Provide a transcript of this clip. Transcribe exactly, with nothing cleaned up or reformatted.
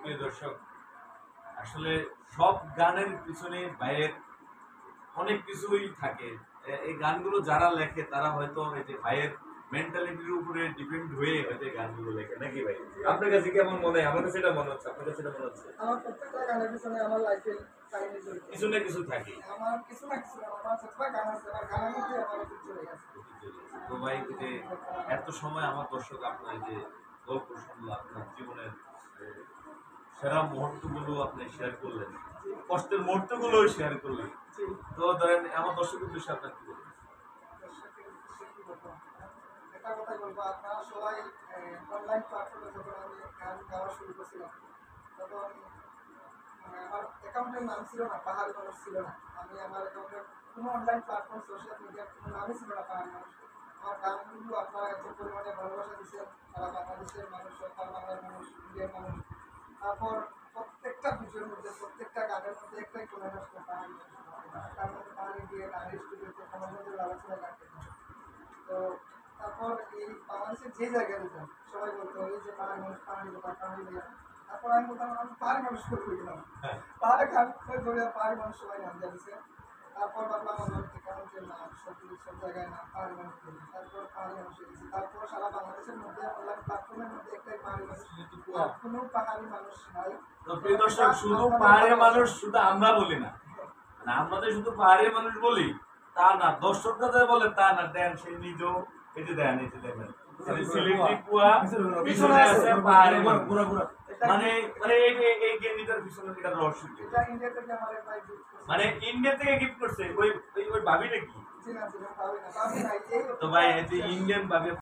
প্রিয় দর্শক, আসলে সব গানের পিছনে ভাইয়ের অনেক কিছুই থাকে। এ- এই গানগুলো যারা লেখে তারা হয়তো এই যে ভাইয়ের মেন্টালিটির উপরে ডিপেন্ড হয়ে হয়তো এই গানগুলো লেখে, নাকি ভাই? আপনার কাছে কেমন মনে হয়? আমার কাছে সেটা মনে হচ্ছে, আপনার কাছে সেটা মনে হচ্ছে। আমার প্রত্যেকটা গানের পিছনে আমার লাইফের কাহিনী জড়িত। কিছু না কিছু থাকে। আমার কিছু না কিছু না, আমার যতটা গান আছে আমার গানের মধ্যে আমার কিছু চলে গেছে। তো ভাই, এই যে এত সময় আমার দর্শক আপনার এই যে গল্প শুনলো, আপনার জীবনের এ, সেরা মুহূর্তগুলো আপনি শেয়ার করলেন, কষ্টের মুহূর্তগুলো শেয়ার করলেন। জি, তো ধরেন আমার দর্শকের উদ্দেশ্যে আপনার কি বলবেন? দর্শকের উদ্দেশ্যে কি বলবো? একটা কথাই বলবো, আপনারা সবাই অনলাইন প্ল্যাটফর্মে যখন আমি গান গাওয়া শুরু করছিলাম তখন মানে আমার অ্যাকাউন্টের নাম ছিল না, পাহাড়ি মানুষ ছিল না। আমি আমার অ্যাকাউন্টের কোনো অনলাইন প্ল্যাটফর্ম সোশ্যাল মিডিয়ার কোনো নামই ছিল না পাহাড়ি মানুষ। আমার গানগুলো আপনারা এত পরিমাণে ভালোবাসা দিচ্ছেন, সারা বাংলাদেশের মানুষ, সরকার বাংলার মানুষ, ইন্ডিয়ার মানুষ। তারপর প্রত্যেকটা ভিডিওর মধ্যে, প্রত্যেকটা গানের মধ্যে একটাই কমেন্ট আসতো পাহাড়ি মানুষ, তার মধ্যে পাহাড়ি দিয়ে পাহাড়ি স্টুডিওতে কমেন্টের আলোচনা গান। তো তারপর এই বাংলাদেশের যে জায়গায় যেতাম সবাই বলতো এই যে পাহাড়ি মানুষ, পাহাড়ি কথা, পাহাড়ি দিয়া। তারপর আমি বলতাম আমি পাহাড়ি মানুষ করতে গেলাম, পাহাড়ে গান ধরে পাহাড়ি মানুষ সবাই নাম জানিয়েছে। তারপর ভাবলাম আমার অ্যাকাউন্টের নাম সব সব জায়গায় নাম পাহাড়ি মানুষ করি। তারপর পাহাড়ি মানুষ হয়ে গেছি। তারপর সারা বাংলাদেশের মধ্যে অনলাইন প্ল্যাটফর্মের মধ্যে একটাই পাহাড়ি মানুষ, আর কোনো পাহাড়ি মানুষ নাই। তো প্রিয় দর্শক, শুধু পাহাড়ের মানুষ শুধু আমরা বলি না, না আমরা যে শুধু পাহাড়ের মানুষ বলি তা না, দর্শকরা যা বলে তা না। দেন সে নিজেও এই যে দেন, এই যে দেখেন সিলেটি কুয়া পিছনে আছে পাহাড়ের মানুষ। মানে মানে এই এই- এই গেঞ্জিটার পিছনে এটা রহস্য কি? এটা ইন্ডিয়া থেকে আমার এক ভাই gift করছে। মানে ইন্ডিয়া থেকে গিফট করছে ওই ওই ওই ভাবি নাকি? জি না, জি না, পাবি না, পাবি না, এই তো ভাই এই যে ইন্ডিয়ান ভাবি